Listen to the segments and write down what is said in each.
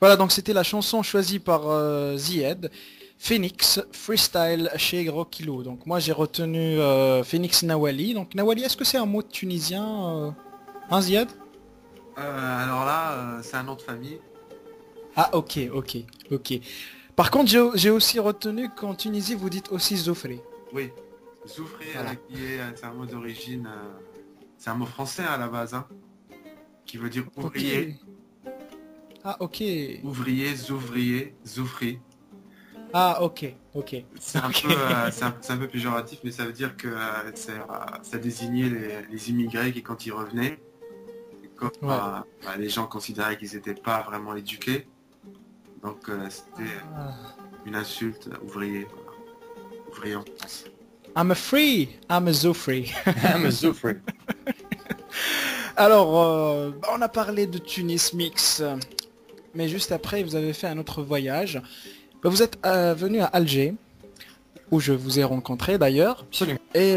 Voilà, donc c'était la chanson choisie par Zied, Phoenix Freestyle chez Gros Kilo. Donc moi j'ai retenu Phoenix Nawali. Donc Nawali, est-ce que c'est un mot tunisien, hein, Zied? Alors là, c'est un nom de famille. Ah, ok, ok, ok. Par contre, j'ai aussi retenu qu'en Tunisie vous dites aussi Zofré. Oui. Zoufri, Voilà. c'est un mot d'origine, c'est un mot français à la base, hein, qui veut dire Ok. ouvrier. Ah, ok. Ouvrier, zouvrier, zoufri. Ah, ok, ok, C'est un peu, ok. c'est un peu péjoratif, mais ça veut dire que ça désignait les immigrés qui, quand ils revenaient, quand, Ouais. les gens considéraient qu'ils n'étaient pas vraiment éduqués. Donc c'était Ah. une insulte, ouvrier, voilà. Ouvrier en France. I'm a free, I'm a Zofré. I'm a Zoufri. Alors, on a parlé de Tunis Mix, mais juste après, vous avez fait un autre voyage. Vous êtes venu à Alger, où je vous ai rencontré d'ailleurs. Absolument.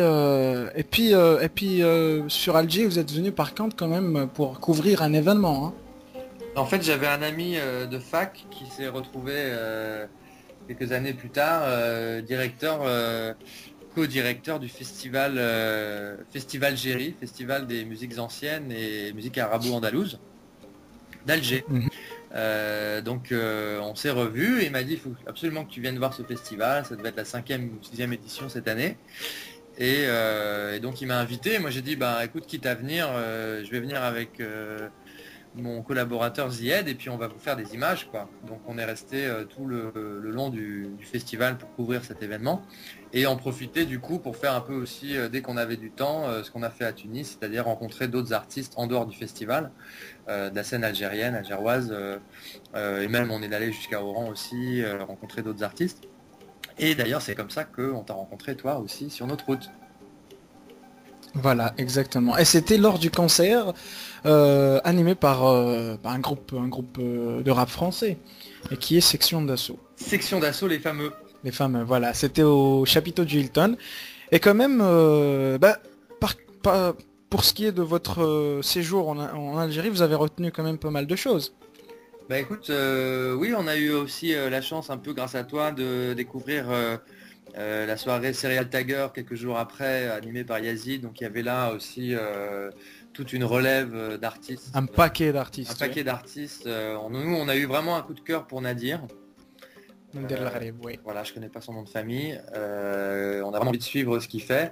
Et puis, sur Alger, vous êtes venu par contre quand même pour couvrir un événement, hein. En fait, j'avais un ami de fac qui s'est retrouvé quelques années plus tard directeur, co-directeur du festival Festival Géry, festival des musiques anciennes et musiques arabo-andalouses d'Alger. Mhm. Donc on s'est revus et il m'a dit il faut absolument que tu viennes voir ce festival, ça devait être la 5e ou 6e édition cette année. Et donc il m'a invité, moi j'ai dit bah écoute quitte à venir, je vais venir avec mon collaborateur Zied et puis on va vous faire des images quoi. Donc on est resté tout le long du festival pour couvrir cet événement et en profiter du coup pour faire un peu aussi dès qu'on avait du temps ce qu'on a fait à Tunis, c'est-à-dire rencontrer d'autres artistes en dehors du festival, de la scène algérienne, algéroise et même on est allé jusqu'à Oran aussi rencontrer d'autres artistes. Et d'ailleurs c'est comme ça qu'on t'a rencontré toi aussi sur notre route. Voilà, exactement. Et c'était lors du concert animé par un groupe de rap français, et qui est Section d'Assaut. Section d'assaut les fameux. Les femmes, voilà, c'était au chapiteau du Hilton. Et quand même, par- par- pour ce qui est de votre séjour en Algérie, vous avez retenu quand même pas mal de choses. Bah écoute, oui, on a eu aussi la chance, un peu grâce à toi, de découvrir la soirée Serial Tiger quelques jours après, animée par Yazid. Donc il y avait là aussi toute une relève d'artistes, Un paquet un d'artistes, oui. paquet d'artistes. Nous, on a eu vraiment un coup de cœur pour Nadir. Nader El Gharib, oui. Voilà, je connais pas son nom de famille. On a vraiment envie de suivre ce qu'il fait.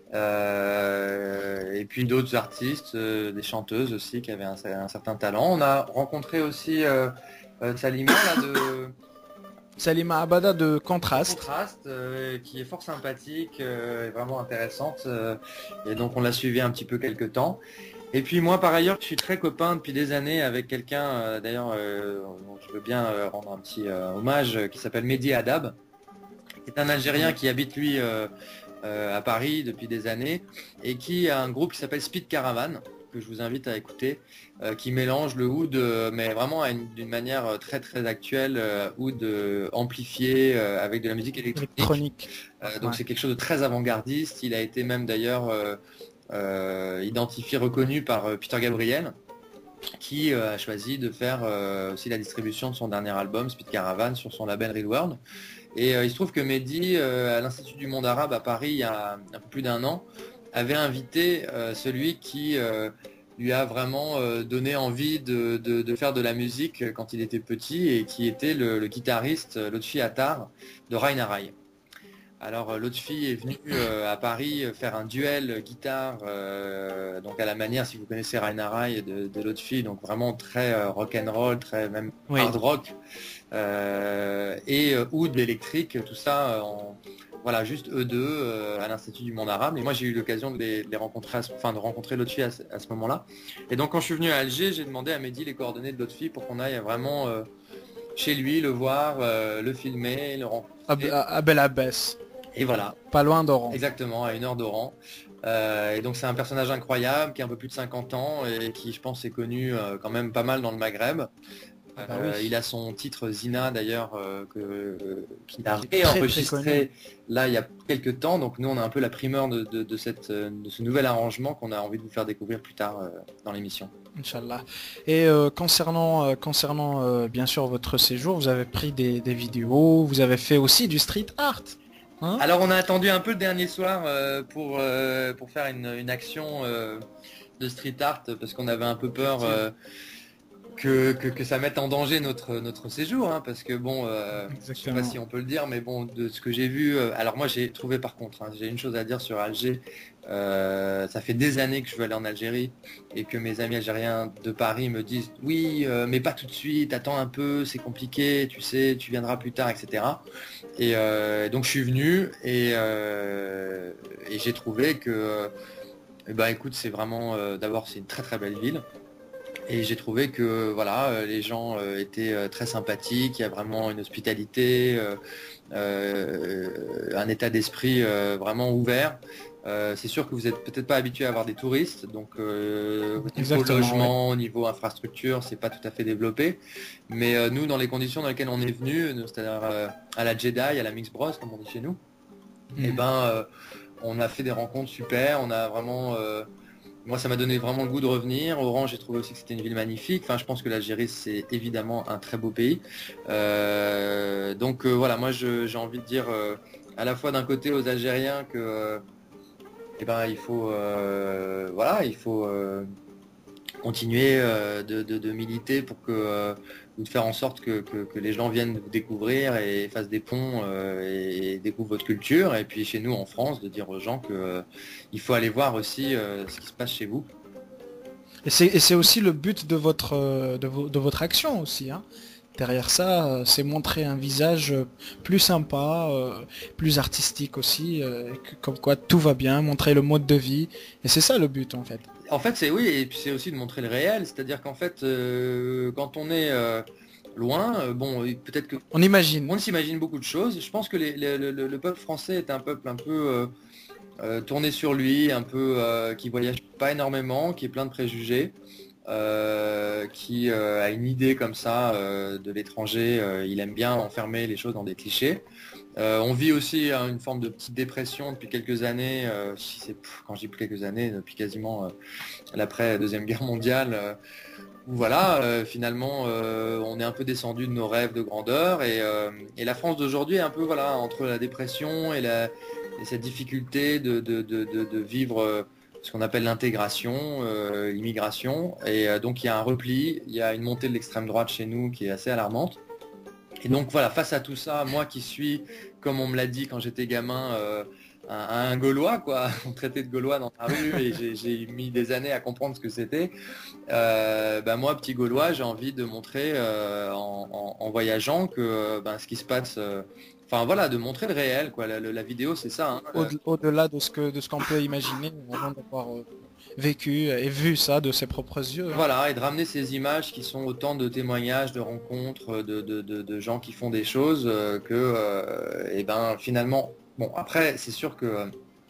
Et puis d'autres artistes, des chanteuses aussi qui avaient un certain talent. On a rencontré aussi Salima là, de Salima Abada de Contraste. Contraste, qui est fort sympathique et vraiment intéressante. Et donc on l'a suivi un petit peu quelques temps. Et puis moi par ailleurs je suis très copain depuis des années avec quelqu'un d'ailleurs dont je veux bien rendre un petit hommage qui s'appelle Mehdi Hadab, qui est un Algérien qui habite lui à Paris depuis des années et qui a un groupe qui s'appelle Speed Caravan que je vous invite à écouter, qui mélange le oud mais vraiment d'une manière très très actuelle, oud amplifié avec de la musique électronique. Électronique. Donc Ouais. c'est quelque chose de très avant-gardiste. Il a été même d'ailleurs identifié, reconnu par Peter Gabriel, qui a choisi de faire aussi la distribution de son dernier album, Speed Caravan, sur son label Real World. Et il se trouve que Mehdi, à l'Institut du Monde Arabe à Paris, il y a un peu plus d'un an, avait invité celui qui lui a vraiment donné envie de faire de la musique quand il était petit et qui était le guitariste Lotfi Attar de Raina Rai. Alors Lotfi est venu à Paris faire un duel guitare, donc à la manière, si vous connaissez Raina Rai, de Lotfi, donc vraiment très rock and roll, très même Oui. hard rock, et oud électrique, tout ça voilà, juste eux deux à l'Institut du Monde Arabe. Et moi j'ai eu l'occasion de les rencontrer, de rencontrer Lotfi à ce moment-là. Et donc quand je suis venu à Alger, j'ai demandé à Mehdi les coordonnées de Lotfi pour qu'on aille vraiment chez lui, le voir, le filmer, le rencontrer. À Bel Abbès. Et voilà, Pas loin d'Oran. exactement, à 1 heure d'Oran. Et donc c'est un personnage incroyable qui a un peu plus de 50 ans et qui je pense est connu quand même pas mal dans le Maghreb. Ah bah oui. Il a son titre Zina d'ailleurs qu'il a Qui est très, réenregistré très connu. là il y a quelques temps. Donc nous on a un peu la primeur de ce nouvel arrangement qu'on a envie de vous faire découvrir plus tard dans l'émission. Inch'Allah. Et concernant bien sûr votre séjour, vous avez pris des vidéos, vous avez fait aussi du street art. Hein? Alors on a attendu un peu le dernier soir pour faire une action de street art parce qu'on avait un peu peur que ça mette en danger notre séjour, hein, parce que bon, je sais pas Exactement. si on peut le dire, mais bon, de ce que j'ai vu, alors moi j'ai trouvé par contre, hein, j'ai une chose à dire sur Alger, ça fait des années que je veux aller en Algérie et que mes amis algériens de Paris me disent oui, mais pas tout de suite, attends un peu, c'est compliqué, tu sais, tu viendras plus tard, etc. Et donc je suis venu et j'ai trouvé que, bah écoute, c'est vraiment, d'abord c'est une très très belle ville. Et j'ai trouvé que voilà, les gens étaient très sympathiques, il y a vraiment une hospitalité, un état d'esprit vraiment ouvert. C'est sûr que vous n'êtes peut-être pas habitué à avoir des touristes, donc au niveau Exactement, logement, au niveau infrastructure, c'est pas tout à fait développé. Mais nous, dans les conditions dans lesquelles on est venu, c'est-à-dire à la Jedi, à la Mix Bros, comme on dit chez nous, ouais. et ben on a fait des rencontres super, on a vraiment moi, ça m'a donné vraiment le goût de revenir. Oran, j'ai trouvé aussi que c'était une ville magnifique. Enfin, je pense que l'Algérie, c'est évidemment un très beau pays. Donc voilà, moi, j'ai envie de dire à la fois d'un côté aux Algériens que, eh ben, il faut, voilà, il faut continuer de militer pour que ou de faire en sorte que les gens viennent vous découvrir et fassent des ponts et découvrent votre culture. Et puis chez nous en France, de dire aux gens que il faut aller voir aussi ce qui se passe chez vous. Et c'est aussi le but de votre action aussi. Hein. Derrière ça, c'est montrer un visage plus sympa, plus artistique aussi, comme quoi tout va bien, montrer le mode de vie. Et c'est ça le but en fait. En fait, c'est oui, et puis c'est aussi de montrer le réel, c'est-à-dire qu'en fait, quand on est loin, bon, peut-être que On imagine. on s'imagine beaucoup de choses. Je pense que le peuple français est un peuple un peu tourné sur lui, un peu qui voyage pas énormément, qui est plein de préjugés, qui a une idée comme ça de l'étranger. Il aime bien enfermer les choses dans des clichés. On vit aussi une forme de petite dépression depuis quelques années, si c'est, quand je dis quelques années, depuis quasiment l'après Deuxième Guerre mondiale, où voilà, finalement, on est un peu descendu de nos rêves de grandeur et la France d'aujourd'hui est un peu voilà entre la dépression et cette difficulté de vivre ce qu'on appelle l'intégration, l'immigration, et donc il y a un repli, il y a une montée de l'extrême droite chez nous qui est assez alarmante. Et donc voilà, face à tout ça, moi qui suis, comme on me l'a dit quand j'étais gamin, un Gaulois, quoi, on me traitait de Gaulois dans la rue et j'ai mis des années à comprendre ce que c'était. Bah moi, petit Gaulois, j'ai envie de montrer en voyageant que ce qui se passe, enfin voilà, de montrer le réel, quoi. La vidéo, c'est ça. Hein. Au-delà de ce qu'on peut imaginer avant d'avoir vécu et vu ça de ses propres yeux. Hein. Voilà, et de ramener ces images qui sont autant de témoignages, de rencontres, de gens qui font des choses et ben finalement, bon après c'est sûr que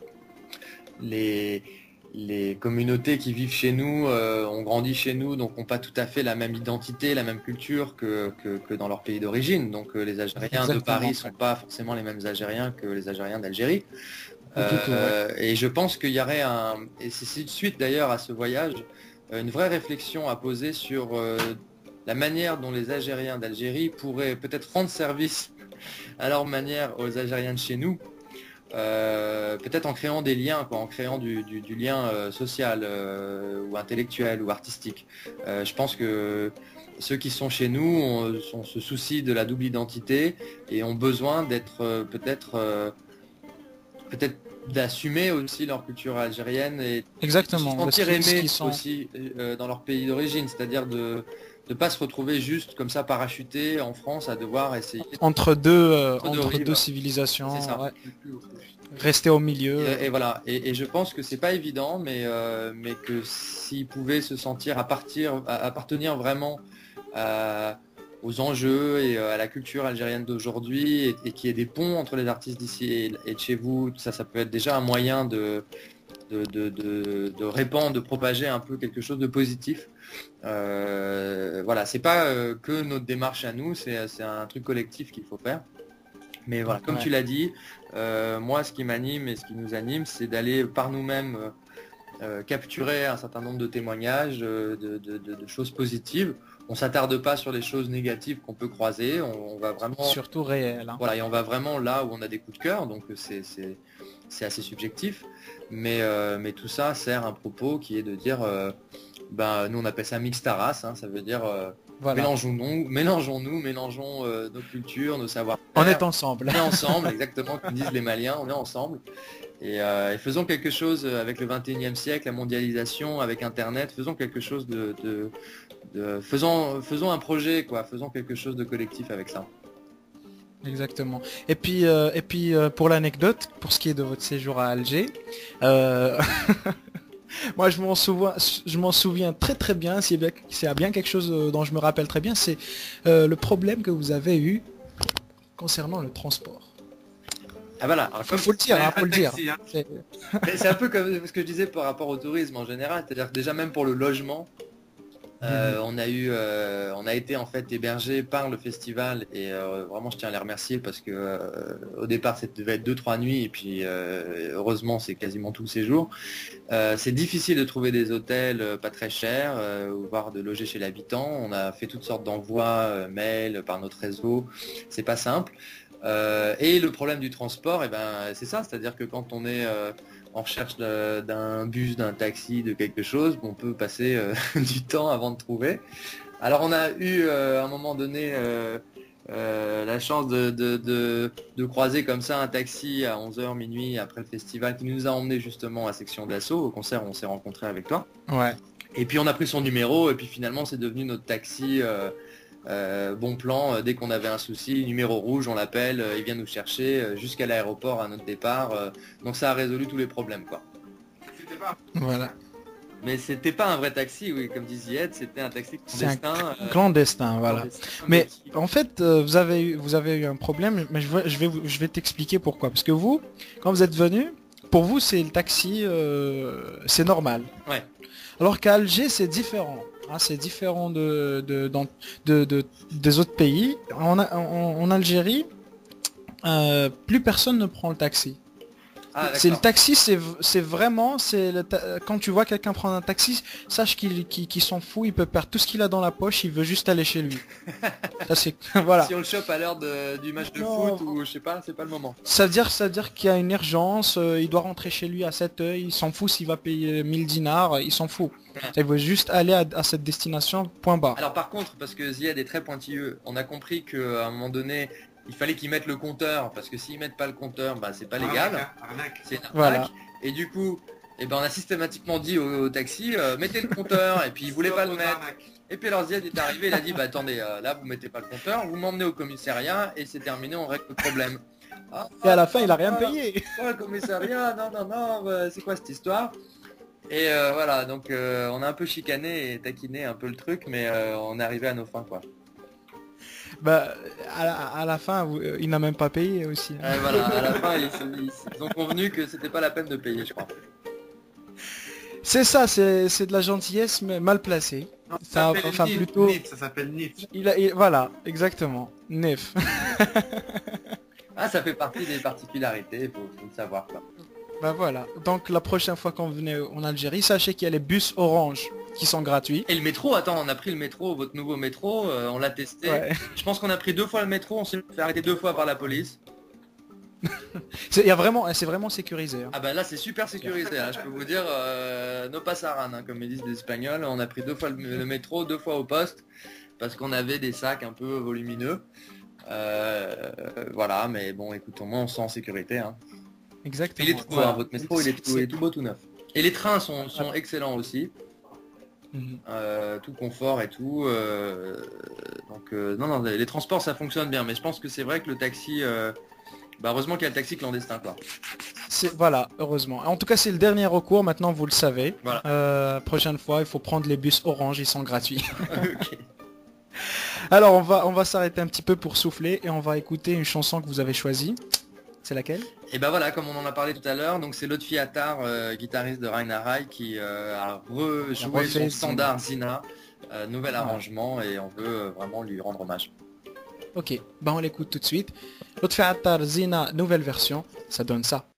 les communautés qui vivent chez nous ont grandi chez nous, donc n'ont pas tout à fait la même identité, la même culture que dans leur pays d'origine. Donc les Algériens de Paris ne sont pas forcément les mêmes Algériens que les Algériens d'Algérie. Et je pense qu'il y aurait et c'est suite d'ailleurs à ce voyage, une vraie réflexion à poser sur la manière dont les Algériens d'Algérie pourraient peut-être rendre service à leur manière aux Algériens de chez nous, peut-être en créant des liens, quoi, en créant du lien social ou intellectuel ou artistique. Je pense que ceux qui sont chez nous on se soucie de la double identité et ont besoin d'être peut-être d'assumer aussi leur culture algérienne et Exactement. de se sentir aimés Sont... aussi dans leur pays d'origine, c'est-à-dire de ne pas se retrouver juste comme ça parachuté en France à devoir essayer entre deux rives. Civilisations, C'est ça. Ouais. Rester au milieu. Et voilà, et je pense que c'est pas évident, mais que s'ils pouvaient se sentir appartenir vraiment aux enjeux et à la culture algérienne d'aujourd'hui et qu'il y ait des ponts entre les artistes d'ici et de chez vous, ça peut être déjà un moyen de de répandre, de propager un peu quelque chose de positif. Voilà, c'est pas que notre démarche à nous, c'est un truc collectif qu'il faut faire. Mais voilà, comme tu l'as dit, moi ce qui m'anime et ce qui nous anime, c'est d'aller par nous-mêmes capturer un certain nombre de témoignages, de choses positives. On s'attarde pas sur les choses négatives qu'on peut croiser, on va vraiment... Surtout réel. Hein. Voilà, et on va vraiment là où on a des coups de cœur, donc c'est assez subjectif. Mais tout ça sert un propos qui est de dire, nous on appelle ça mixtaras, hein, ça veut dire Voilà. mélangeons nos cultures, nos savoir-faire. On est ensemble. On est ensemble, exactement, comme disent les Maliens, on est ensemble. Et faisons quelque chose avec le 21e siècle, la mondialisation, avec Internet, faisons quelque chose faisons un projet, quoi, faisons quelque chose de collectif avec ça. Exactement. Et puis pour l'anecdote, pour ce qui est de votre séjour à Alger, moi je m'en souviens très très bien, s'il y a bien quelque chose dont je me rappelle très bien, c'est le problème que vous avez eu concernant le transport. Ah voilà, faut le dire, hein, faut le dire. Taxi, hein. C'est un peu comme ce que je disais par rapport au tourisme en général, c'est-à-dire que déjà même pour le logement, on a été en fait hébergé par le festival et vraiment je tiens à les remercier parce que au départ ça devait être 2-3 nuits et puis heureusement c'est quasiment tout le séjour. C'est difficile de trouver des hôtels pas très chers, voire de loger chez l'habitant. On a fait toutes sortes d'envois, mails par notre réseau, c'est pas simple. Et le problème du transport, c'est ça, c'est-à-dire que quand on est en recherche d'un bus, d'un taxi, de quelque chose, on peut passer du temps avant de trouver. Alors on a eu à un moment donné la chance de croiser comme ça un taxi à 11h minuit après le festival qui nous a emmené justement à Section d'Assaut, au concert où on s'est rencontré avec toi. Ouais. Et puis on a pris son numéro et puis finalement c'est devenu notre taxi bon plan, dès qu'on avait un souci, numéro rouge, on l'appelle, il vient nous chercher jusqu'à l'aéroport à notre départ. Donc ça a résolu tous les problèmes, quoi. Voilà. Mais c'était pas un vrai taxi, oui, comme disait Ed, c'était un taxi clandestin. Clandestin, voilà. Clandestin, Mais en fait, vous avez eu un problème, mais je vais t'expliquer pourquoi. Parce que vous, quand vous êtes venu, pour vous c'est le taxi, c'est normal. Ouais. Alors qu'à Alger c'est différent. Hein, c'est différent des autres pays. En Algérie, plus personne ne prend le taxi. Ah, C'est le taxi, c'est vraiment, quand tu vois quelqu'un prendre un taxi, sache qu'il s'en fout, il peut perdre tout ce qu'il a dans la poche, il veut juste aller chez lui. Ça c'est voilà. Si on le chope à l'heure du match de Non. foot ou je sais pas, c'est pas le moment. Ça veut dire qu'il y a une urgence, il doit rentrer chez lui à 7h, il s'en fout s'il va payer 1000 dinars, il s'en fout. Il veut juste aller à cette destination, point barre. Alors par contre, parce que Ziad est très pointilleux, on a compris qu'à un moment donné, il fallait qu'ils mettent le compteur, parce que s'ils mettent pas le compteur, c'est pas légal. C'est une arnaque. Voilà. Et du coup, on a systématiquement dit au taxi, mettez le compteur, et puis ils voulaient pas le mettre. Et puis alors Ziad est arrivé, il a dit, attendez, là vous mettez pas le compteur, vous m'emmenez au commissariat, et c'est terminé, on règle le problème. Et à la fin, il a rien payé. Le commissariat, non, c'est quoi cette histoire? Et voilà, donc on a un peu chicané et taquiné un peu le truc, mais on est arrivé à nos fins, quoi. À la fin, il n'a même pas payé aussi. Ouais, voilà, à la fin, ils ont convenu que c'était pas la peine de payer, je crois. C'est ça, c'est de la gentillesse mais mal placée. Ça s'appelle NIF. Voilà, exactement. Nef. Ah, ça fait partie des particularités, faut le savoir, quoi. Voilà. Donc la prochaine fois qu'on venait en Algérie, sachez qu'il y a les bus orange qui sont gratuits. Et le métro, attends, on a pris le métro, votre nouveau métro, on l'a testé. Ouais. Je pense qu'on a pris 2 fois le métro, on s'est fait arrêter 2 fois par la police. C'est vraiment sécurisé. Hein. Ah bah là c'est super sécurisé, hein. Je peux vous dire, no pasaran, hein, comme ils disent les Espagnols. On a pris 2 fois le métro, 2 fois au poste, parce qu'on avait des sacs un peu volumineux. Voilà, mais bon, écoute, au moins on se sent en sécurité. Hein. Exactement. Il est tout beau, hein, votre métro, il est tout beau, tout neuf. Et les trains sont excellents aussi. Tout confort et tout. Donc non, les transports ça fonctionne bien, mais je pense que c'est vrai que le taxi, heureusement qu'il y a le taxi clandestin, quoi. Voilà, heureusement. En tout cas, c'est le dernier recours. Maintenant, vous le savez. Voilà. Prochaine fois, il faut prendre les bus orange, ils sont gratuits. Okay. Alors, on va s'arrêter un petit peu pour souffler et on va écouter une chanson que vous avez choisie. C'est laquelle? Et ben voilà, comme on en a parlé tout à l'heure, donc c'est Lotfi Attar, guitariste de Rainer Rai, qui a rejoué son standard Zina, nouvel arrangement, et on veut vraiment lui rendre hommage. Ok, ben on l'écoute tout de suite. Lotfi Attar Zina, nouvelle version, ça donne ça.